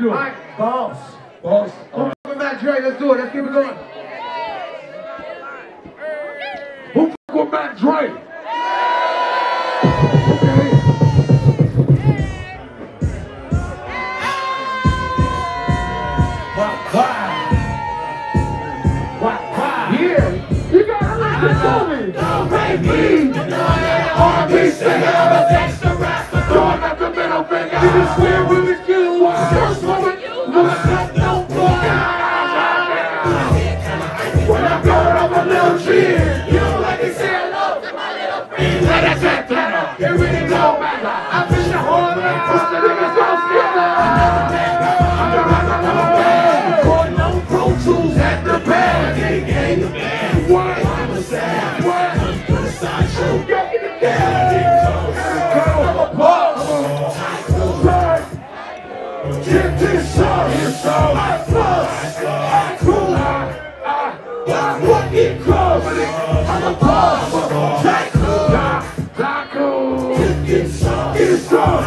doing? All right. Boss. Boss. Come on, Mac Dre, let's do it. Let's keep it going. Who fuck with Mac Dre? Okay. Yeah. You gotta listen to me. Don't make me. R&B singer. I'm a gangster rapper. Throwing up the middle finger. You just swear we was you. First woman. No boy. When I'm going up a little tree, you don't like to say hello to my little friend. Let us get that. It really don't matter. I fish the whole land. Push the niggas don't skip that. I'm the rapper of a band. Recording on Pro Tools at the band. Gang the band. What? I'm a sad. What? I'm a sideshow. Get in the band. I'm a boss. Get this song. I plus. What it cross? I'm a boss. Tycoon. Tycoon. It's on.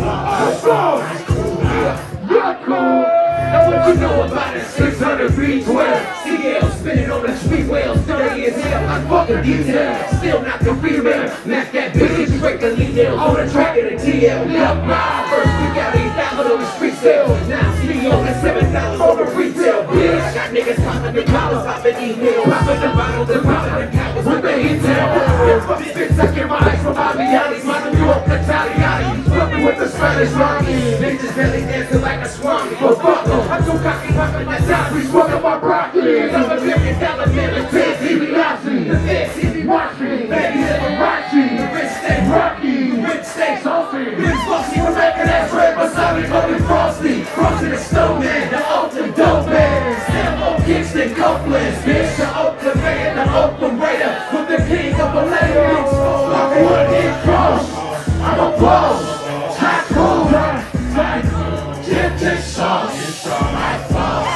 Now what you know about it? 600 feet 12. CL spinning on the street whales. 30 as hell. I'm fucking detail. Still not the female. Knock that bitch straight to lead nails. On the track of the TL. Look, my first we got 8,000 on the street sale. Now see on the $7 on the retail. Bitch, I got niggas popping the collars, popping emails, popping the bottles and popping the cappers with the intel. Bitch, I get my eyes from Aviani's, minding you up the Taliani. Flipping with the Spanish mommy. Niggas belly dancing like a swami. But fuck em, I'm too cocky, popping that top. We smoking my broccoli. I'm a $1 million man with 10 DiBiase. The feds see me watching. Baby, Liberace. The rich stay rocky. Rich stay saucy. Rich bossy, we're making that bread. Wasabi, golden frosty. Frosty the snowman, the ultimate dope man. Sam on Kingston, Copeland. Bitch, the Oakland man, the Oakland Raider. With the king of the ladies. Like one hit cross. I'm a boss. Tycoon. Get this sauce. My boss.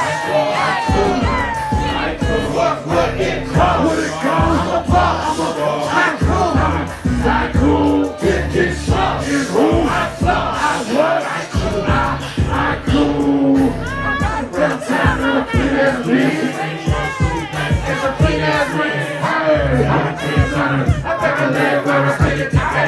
What it costs. I'm a boss. Tycoon. Get this sauce. I floss. I cool. Downtown in a clean ass beat. It's a clean ass beat. I think I live where I take it tight.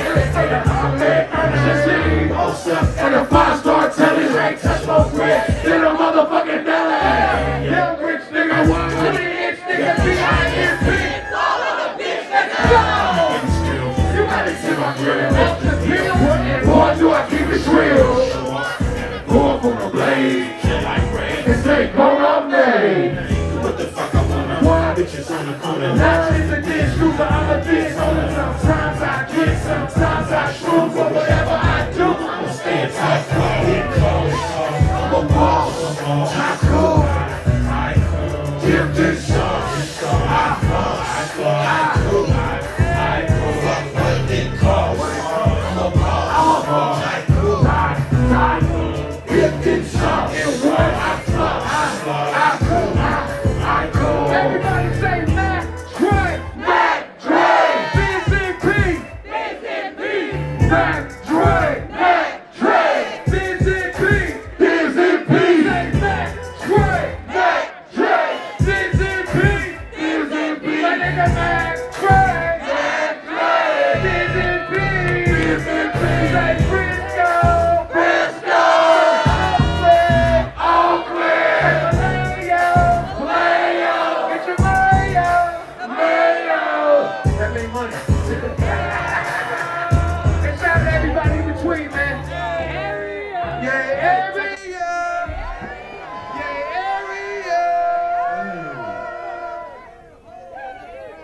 And a 5-star telly ain't touch no bread. Then a motherfucking belly. Young rich nigga, 120-inch nigga, B.I.M.P. It's all on the bitch, nigga. You gotta see my grill. Boy, do I keep it real. Pour from the blade. And say, go up name. What the fuck I wanna? What? Bitches on the corner. Not just a dish, you, but I'm a dish. Sometimes I get, sometimes I shoot. But whatever I do, I'ma stay tight. I'm a boss. Tycoon. Give this sauce. I boss. What it costs. I'm a boss. Tycoon. Give this sauce. And what I floss. I cool. Everybody say Mac Dre. Mac Dre. BZP. Mac Dre. Mac Dre. BZP. Say Mac Dre. Mac Dre. BZP. My nigga Mac Dre. BZP. Say Frisco. Oakland. Get your Mayo. That made money.